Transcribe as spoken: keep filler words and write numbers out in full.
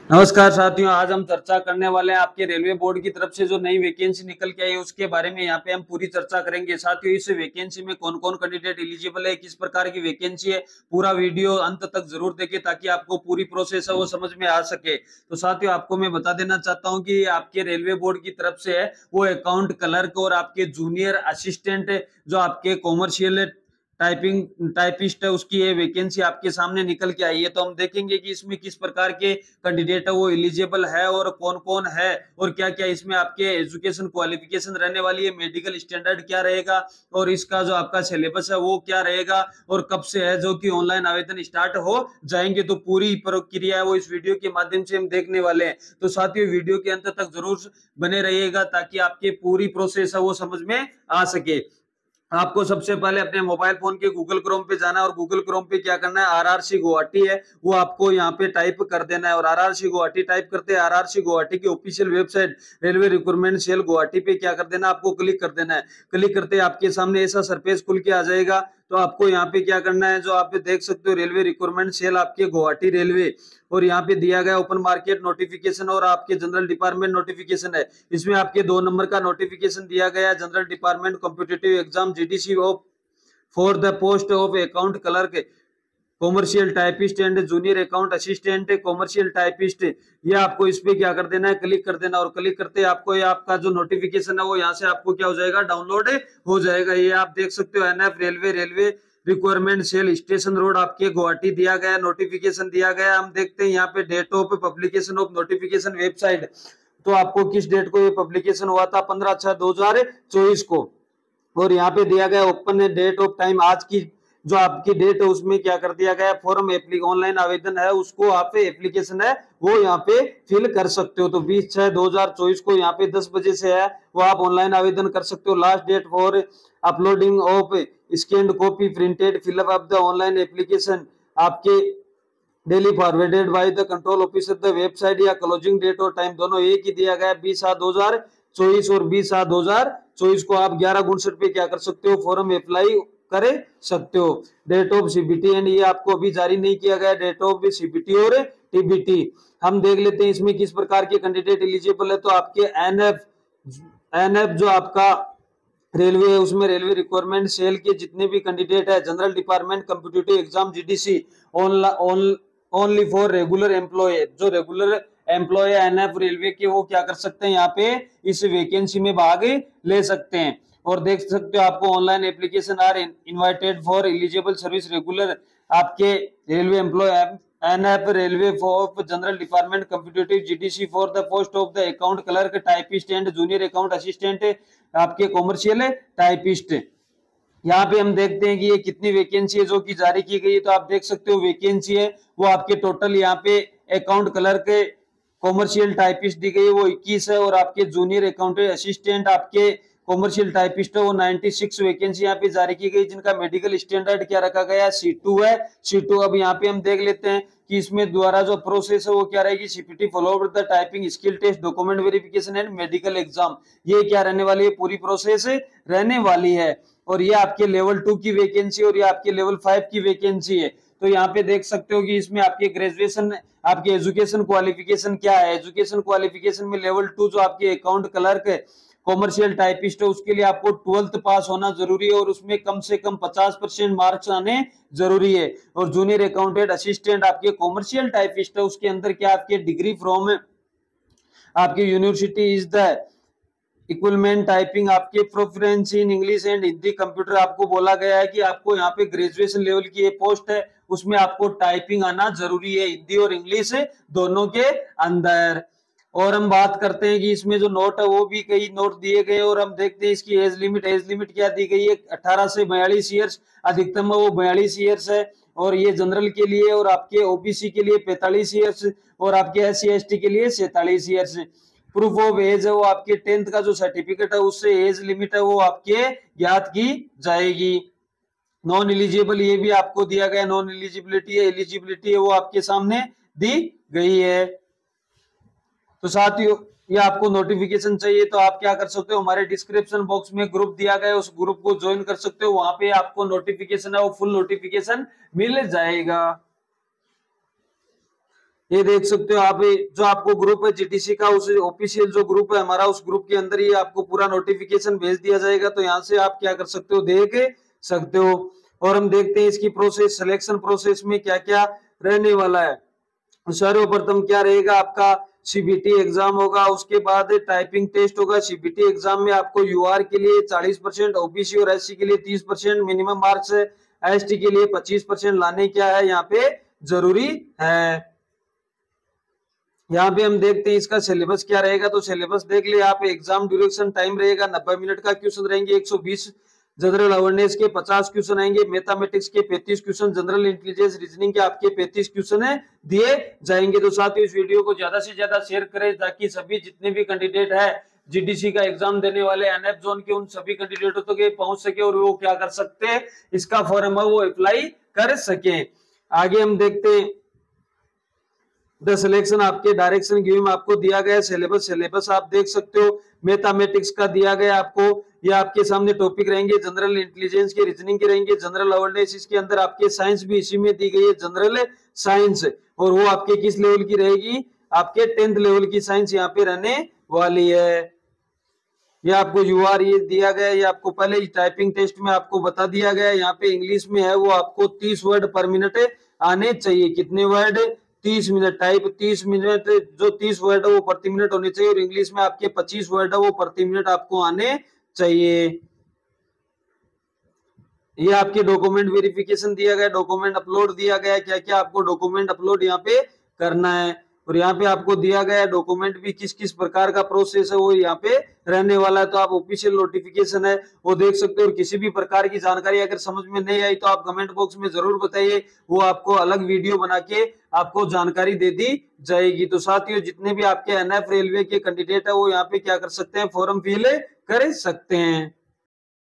नमस्कार साथियों, आज हम चर्चा करने वाले हैं आपके रेलवे बोर्ड की तरफ से जो नई वैकेंसी निकल के आई है उसके बारे में। यहाँ पे हम पूरी चर्चा करेंगे। साथियों, इस वैकेंसी में कौन कौन कैंडिडेट एलिजिबल है, किस प्रकार की वैकेंसी है, पूरा वीडियो अंत तक जरूर देखें ताकि आपको पूरी प्रोसेस है वो समझ में आ सके। तो साथियों, आपको मैं बता देना चाहता हूँ कि आपके रेलवे बोर्ड की तरफ से है वो अकाउंट क्लर्क और आपके जूनियर असिस्टेंट जो आपके कॉमर्शियल टाइपिंग टाइपिस्ट है उसकी ये वैकेंसी आपके सामने निकल के आई है। तो हम देखेंगे कि इसमें किस प्रकार के कैंडिडेट है वो एलिजिबल है और कौन कौन है और क्या क्या इसमें आपके एजुकेशन क्वालिफिकेशन रहने वाली है, मेडिकल स्टैंडर्ड क्या रहेगा और इसका जो आपका सिलेबस है वो क्या रहेगा और कब से है जो कि ऑनलाइन आवेदन स्टार्ट हो जाएंगे। तो पूरी प्रक्रिया है वो इस वीडियो के माध्यम से हम देखने वाले हैं। तो साथियों, वीडियो के अंत तक जरूर बने रहिएगा ताकि आपकी पूरी प्रोसेस है वो समझ में आ सके। आपको सबसे पहले अपने मोबाइल फोन के गूगल क्रोम पे जाना है और गूगल क्रोम पे क्या करना है, आरआरसी गुवाहाटी है वो आपको यहाँ पे टाइप कर देना है। और आरआरसी गुवाहाटी टाइप करते हैं आरआरसी गुवाहाटी की official website railway recruitment cell Guwahati पे क्या कर देना, आपको क्लिक कर देना है। क्लिक करते आपके सामने ऐसा सरफेस खुल के आ जाएगा। तो आपको यहाँ पे क्या करना है, जो आप देख सकते हो रेलवे रिक्रूटमेंट सेल आपके गुवाहाटी रेलवे, और यहाँ पे दिया गया ओपन मार्केट नोटिफिकेशन और आपके जनरल डिपार्टमेंट नोटिफिकेशन है। इसमें आपके दो नंबर का नोटिफिकेशन दिया गया है, general department competitive exam GDC of for the post of account clerk commercial typist and junior account assistant commercial typist. ये आपको इस पे क्या कर देना है, क्लिक कर देना। और क्लिक करते ही आपको ये आपका जो नोटिफिकेशन है वो यहाँ से आपको क्या हो जाएगा, डाउनलोड हो जाएगा। ये आप देख सकते हो NF railway railway requirement cell station road आपके गुवाहाटी दिया गया, नोटिफिकेशन दिया गया। हम देखते हैं यहाँ पे date of publication of notification website. तो आपको किस डेट को ये पब्लिकेशन हुआ था, पंद्रह छह दो हजार चौबीस को। और यहाँ पे दिया गया ओपन डेट ऑफ टाइम, आज की जो आपकी डेट है उसमें क्या कर दिया गया, फॉर्म ऑनलाइन आवेदन है उसको आप एप्लीकेशन है वो यहाँ पे फिल कर सकते हो। तो बीस छह दो हजार चौबीस को यहाँ पे दस बजे से है वो आप ऑनलाइन आवेदन कर सकते हो। Last date for uploading of scanned copy printed fill up of the online application आपके daily forwarded by the control officer the website, या क्लोजिंग डेट और टाइम दोनों एक ही दिया गया, बीस सात दो हजार चौबीस और बीस सात दो हजार चौबीस को आप ग्यारह गुणसठ पे क्या कर सकते हो, फॉर्म अप्लाई करे सकते हो। डेट ऑफ सीबीटी एंड ये आपको अभी जारी नहीं किया गया, डेट ऑफ सीबीटी और टीबीटी। हम देख लेते हैं इसमें किस प्रकार के कैंडिडेट एलिजिबल है। तो आपके एनएफ एनएफ जो आपका रेलवे है उसमें रेलवे रिक्वायरमेंट सेल के जितने भी कैंडिडेट है, general department competitive exam GDC only for regular employ, जो रेगुलर एम्प्लॉय एनएफ रेलवे के वो क्या कर सकते हैं, यहाँ पे इस वैकेंसी में भाग ले सकते हैं। और देख सकते हो आपको online application are invited for eligible service regular आपके railway employ NF railway for general department competitive GDC for the post of the account clerk typist and junior account assistant आपके कॉमर्शियल टाइपिस्ट। यहाँ पे हम देखते हैं कि ये कितनी वैकेंसी है जो कि जारी की गई है। तो आप देख सकते हो वैकेंसी है वो आपके टोटल यहाँ पे अकाउंट क्लर्क कॉमर्शियल टाइपिस्ट दी गई है वो इक्कीस है, और आपके जूनियर अकाउंट असिस्टेंट आपके कॉमर्शियल टाइपिस्ट है वो छियानवे वैकेंसी यहाँ पे जारी की गई, जिनका मेडिकल स्टैंडर्ड क्या रखा गया, सी टू है सी टू। अब यहाँ पे हम देख लेते हैं कि इसमें द्वारा जो प्रोसेस है वो क्या रहेगी, CPT followed the typing skill test document verification and medical exam. ये क्या रहने वाली है, पूरी प्रोसेस रहने वाली है। और ये आपके लेवल टू की वैकेंसी और ये आपके लेवल फाइव की वैकेंसी है। तो यहाँ पे देख सकते हो कि इसमें आपके ग्रेजुएशन आपके एजुकेशन क्वालिफिकेशन क्या है। एजुकेशन क्वालिफिकेशन में लेवल टू जो आपके अकाउंट क्लर्क है कॉमर्शियल टाइपिस्ट है उसके लिए आपको ट्वेल्थ पास होना जरूरी है और उसमें कम से कम पचास परसेंट मार्क्स आने जरूरी है। और जूनियर अकाउंटेंट असिस्टेंट आपके कॉमर्शियल टाइपिस्ट है उसके अंदर क्या आपके डिग्री फ्रॉम आपकी university is the equipment typing आपके proficiency in English and Hindi computer. आपको बोला गया है कि आपको यहाँ पे ग्रेजुएशन लेवल की ये पोस्ट है उसमें आपको टाइपिंग आना जरूरी है, हिंदी और इंग्लिश दोनों के अंदर। और हम बात करते हैं कि इसमें जो नोट है वो भी कई नोट दिए गए और हम देखते हैं इसकी एज लिमिट एज लिमिट क्या दी गई है, अठारह से बयालीस ईयर्स अधिकतम है वो बयालीस ईयर्स है। और ये जनरल के लिए और आपके ओबीसी के लिए पैंतालीस ईयर्स और आपके एस सी एस टी के लिए सैंतालीस ईयर्स। प्रूफ ऑफ एज है वो आपके टेंथ का जो सर्टिफिकेट है उससे एज लिमिट है वो आपके ज्ञात की जाएगी। नॉन एलिजिबल ये भी आपको दिया गया, नॉन एलिजिबिलिटी है एलिजिबिलिटी है वो आपके सामने दी गई है। तो साथियों ये आपको नोटिफिकेशन चाहिए तो आप क्या कर सकते हो, हमारे डिस्क्रिप्शन बॉक्स में ग्रुप दिया गया है उस ग्रुप को ज्वाइन कर सकते हो, वहां पे आपको नोटिफिकेशन है वो फुल नोटिफिकेशन मिल जाएगा। ये देख सकते हो आप, जो आपको ग्रुप है जीटीसी का, उस ऑफिशियल जो ग्रुप है हमारा, उस ग्रुप के अंदर ये आपको पूरा नोटिफिकेशन भेज दिया जाएगा। तो यहाँ से आप क्या कर सकते हो, देख सकते हो। और हम देखते हैं इसकी प्रोसेस, सिलेक्शन प्रोसेस में क्या क्या रहने वाला है। सर्वप्रथम क्या रहेगा, आपका सीबीटी एग्जाम होगा, उसके बाद टाइपिंग टेस्ट होगा। सीबीटी एग्जाम में आपको यूआर के लिए चालीस परसेंट, ओबीसी और एससी के लिए तीस परसेंट मिनिमम मार्क्स है, एसटी के लिए पच्चीस परसेंट लाने क्या है यहाँ पे जरूरी है। यहाँ पे हम देखते हैं इसका सिलेबस क्या रहेगा। तो सिलेबस देख लिया आप। एग्जाम ड्यूरेशन टाइम रहेगा नब्बे मिनट का, क्वेश्चन रहेंगे एक सौ बीस, जनरल अवेयरनेस के पचास क्वेश्चन आएंगे, मैथमेटिक्स के पैंतीस क्वेश्चन, जनरल इंटेलिजेंस रीजनिंग के आपके पैंतीस क्वेश्चन है दिए जाएंगे। तो साथियों इस वीडियो को ज्यादा से ज्यादा शेयर करें ताकि सभी जितने भी कैंडिडेट है जीडीसी का एग्जाम देने वाले एनएफ जोन के, उन सभी कैंडिडेटों तक पहुंच सके और वो क्या कर सकते हैं, इसका फॉर्म है वो अप्लाई कर सके। आगे हम देखते हैं द सिलेक्शन, आपके डायरेक्शन गिवन आपको दिया गया सिलेबस। सिलेबस आप देख सकते हो, मैथमेटिक्स का दिया गया आपको, ये आपके सामने टॉपिक रहेंगे, जनरल इंटेलिजेंस के, रीजनिंग के रहेंगे, जनरल अवेयरनेस, इसके अंदर आपके साइंस भी इसी में दी गई है, जनरल साइंस, और वो आपके किस लेवल की रहेगी, आपके टेंथ लेवल की साइंस यहाँ पे रहने वाली है। ये आपको यूआर ये दिया गया, ये आपको पहले ही टाइपिंग टेस्ट में आपको बता दिया गया। यहाँ पे इंग्लिश में है वो आपको तीस वर्ड पर मिनट आने चाहिए। कितने वर्ड, तीस मिनट, टाइप तीस मिनट, जो तीस वर्ड है वो प्रति मिनट होने चाहिए, और इंग्लिश में आपके पच्चीस वर्ड है वो प्रति मिनट आपको आने चाहिए। ये आपके डॉक्यूमेंट वेरिफिकेशन दिया गया, डॉक्यूमेंट अपलोड दिया गया, क्या क्या आपको डॉक्यूमेंट अपलोड यहाँ पे करना है, और यहाँ पे आपको दिया गया डॉक्यूमेंट भी किस किस प्रकार का प्रोसेस है वो यहाँ पे रहने वाला है। तो आप ऑफिशियल नोटिफिकेशन है वो देख सकते हो। और किसी भी प्रकार की जानकारी अगर समझ में नहीं आई तो आप कमेंट बॉक्स में जरूर बताइए, वो आपको अलग वीडियो बना के आपको जानकारी दे दी जाएगी। तो साथियों जितने भी आपके एनएफ रेलवे के कैंडिडेट है वो यहाँ पे क्या कर सकते हैं, फॉर्म फिल कर सकते हैं।